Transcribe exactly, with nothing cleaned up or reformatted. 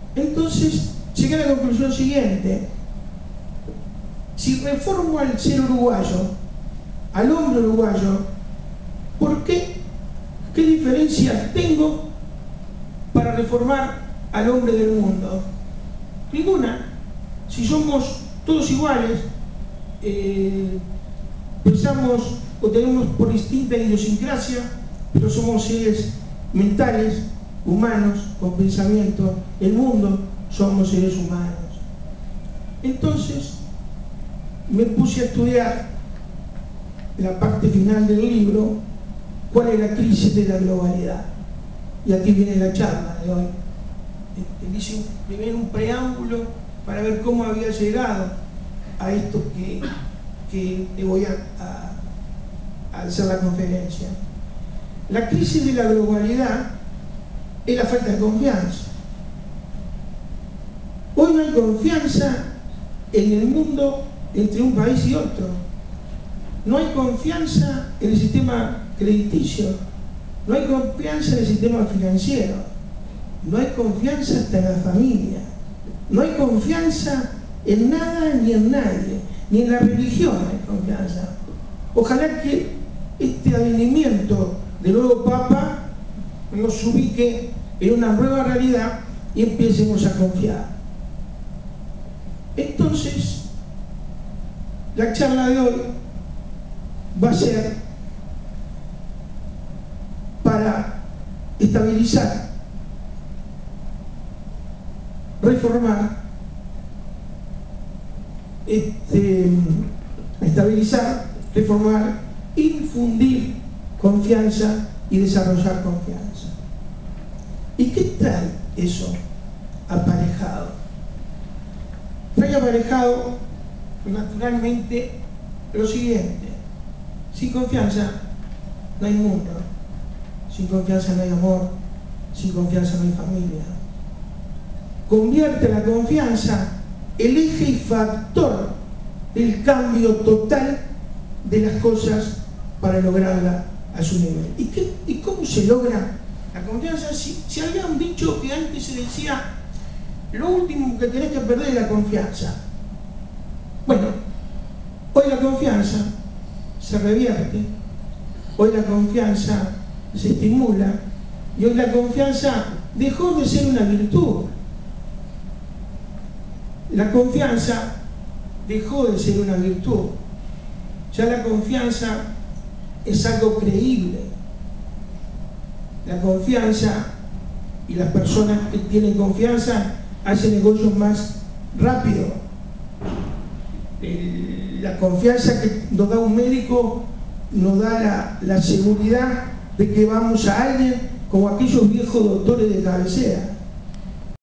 Entonces llegué a la conclusión siguiente: si reformo al ser uruguayo, al hombre uruguayo, ¿por qué? ¿Qué diferencias tengo para reformar al hombre del mundo? Ninguna. Si somos todos iguales, eh, pensamos o tenemos por distinta idiosincrasia, pero somos seres mentales, humanos, con pensamiento. El mundo somos seres humanos. Entonces me puse a estudiar la parte final del libro, cuál es la crisis de la globalidad. Y aquí viene la charla de hoy. Hice primero un preámbulo para ver cómo había llegado a esto que, que te voy a, a, a hacer la conferencia. La crisis de la globalidad es la falta de confianza. Hoy no hay confianza en el mundo entre un país y otro. No hay confianza en el sistema crediticio, no hay confianza en el sistema financiero, no hay confianza hasta en la familia, no hay confianza en nada ni en nadie, ni en la religión hay confianza. Ojalá que este advenimiento del nuevo Papa nos ubique en una nueva realidad y empecemos a confiar. Entonces, la charla de hoy va a ser para estabilizar, reformar, este, estabilizar, reformar, infundir confianza y desarrollar confianza. ¿Y qué trae eso aparejado? Trae aparejado naturalmente lo siguiente: sin confianza no hay mundo, sin confianza no hay amor, sin confianza no hay familia. Convierte la confianza el eje y factor del cambio total de las cosas para lograrla a su nivel. ¿Y, qué, y cómo se logra la confianza? Si, si había un dicho que antes se decía: lo último que tenés que perder es la confianza. Bueno, hoy la confianza se revierte, hoy la confianza se estimula y hoy la confianza dejó de ser una virtud. La confianza dejó de ser una virtud. Ya la confianza es algo creíble. La confianza y las personas que tienen confianza hacen negocios más rápido. El, la confianza que nos da un médico nos da la, la seguridad de que vamos a alguien como aquellos viejos doctores de cabecera.